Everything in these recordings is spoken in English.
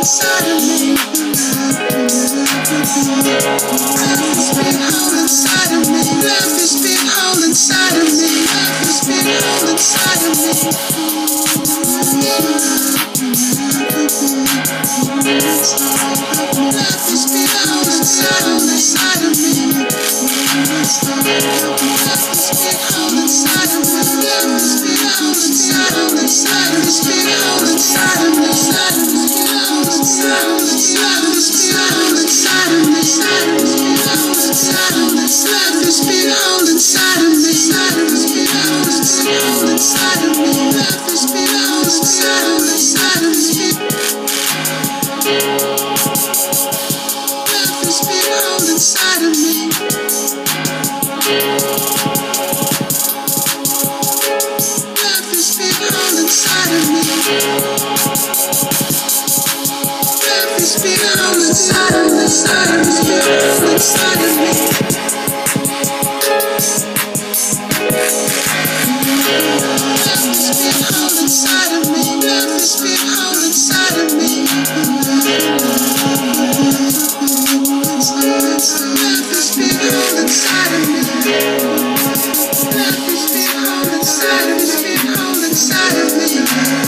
inside of me. Love is big hole inside of me. Love is big hole inside of me. Love is big hole inside of me. Love is big hole inside of me. Love is big hole inside of me. Love is big hole inside of me. Love is big hole inside of me. Love is big hole inside of me. Love is big hole inside of me. Love is big hole inside of me. Love is big hole inside of me. Love is big hole inside of me. Love is big hole inside of me. Inside of me. Love is big hole inside of me. Love is big hole inside of me. Love is big hole inside of me. Inside of me. Inside of me. Love is big hole inside of me. Love is big hole inside of me. Love is big hole inside of me. Love is big hole inside of me. Big hole inside of me.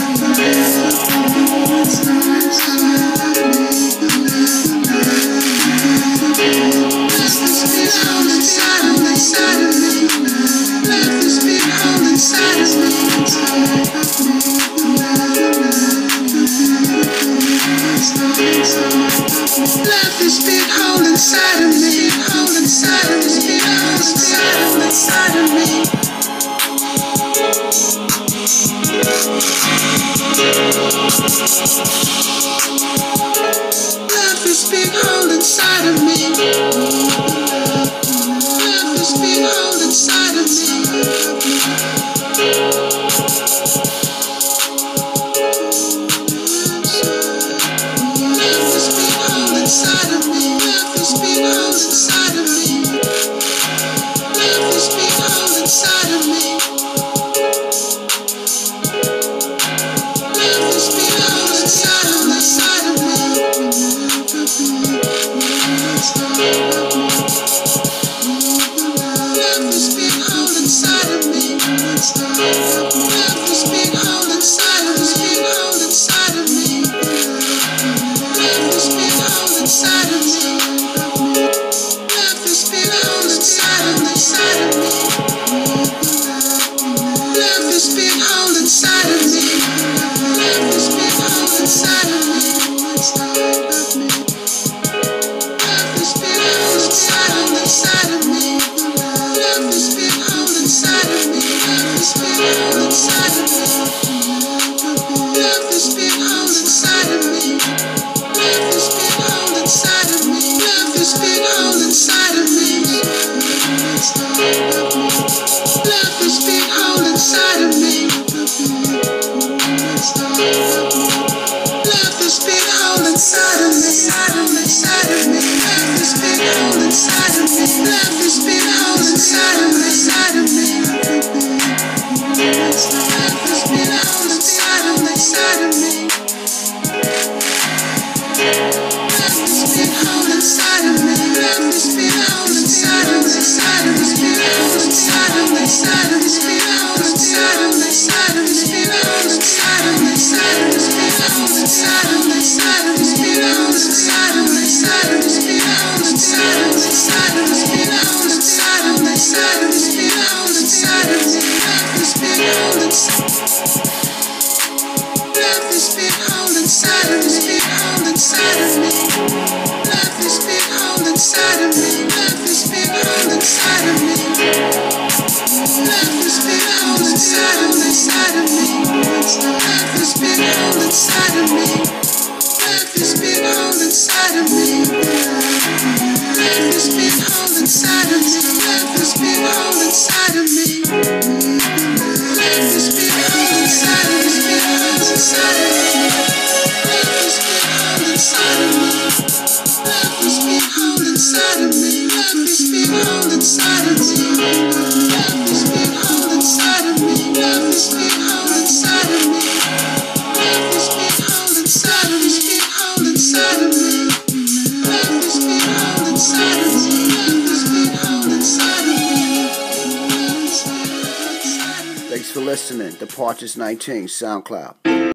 Love is big hole inside of me. Love is big hole inside of me. Hole inside of me. Big hole inside of me. Love is big hole inside of me. Love is big hole inside of me. Love is big hole inside of me. Love is big hole inside of me. Love is big hole inside of me. Love is big hole inside of me. Inside of me. Love is big hole inside of me. Love is big hole inside of me. Big hole inside of me. Love is big hole inside of me. Love is big hole inside of me. Inside of me. Love is big hole inside of me. Love is big hole inside of me. Love is big hole inside of me. Inside of me. Love is big hole inside of me. Love is big hole inside of me. Love is big hole inside of me. Love is big hole inside of me. Love is big hole inside of me. Love is big hole inside of me. Love is big hole inside of me. Inside of me. Inside of me. Love is big hole inside of me. Love is big hole inside of me. Inside of me. Love is big hole inside of me. Inside of me. Love is big hole inside of me. Love is big hole inside of me. Inside of me. Big hole inside of me. Inside of me. Big hole inside of me. Inside of me. Big hole inside of me. Inside of me. Big hole inside of me. Inside of me. Big hole inside of me. Inside of me. Big hole inside of me. Inside of me. Big hole inside of me. Inside of me. Big hole inside of me. Love is big hole inside. Love is big hole inside of me. Big hole inside of me. Love is big hole inside of me. Love is big hole inside of me. Love is big hole inside of me. Inside of me. Love is big hole inside of me. Love is big hole inside of me. Love is big hole inside of me. Love is big hole inside of me. Love is big hole inside of me. Big hole inside of me. Love is big hole inside of me. Love is big hole inside of me. Love is big hole inside of me. Love is big hole inside of me. Love is big hole inside of me. Love is big hole inside of me. Big hole inside of me. Thanks for listening. Departures 19, SoundCloud.